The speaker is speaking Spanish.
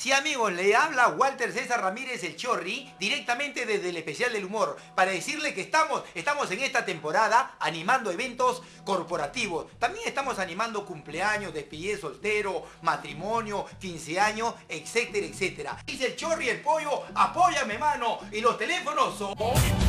Sí, amigos, le habla Walter César Ramírez el Chorri, directamente desde el Especial del Humor, para decirle que estamos en esta temporada animando eventos corporativos. También estamos animando cumpleaños, despedida soltero, matrimonio, 15 años, etcétera, etcétera. Dice el Chorri el Pollo, apóyame, mano, y los teléfonos son...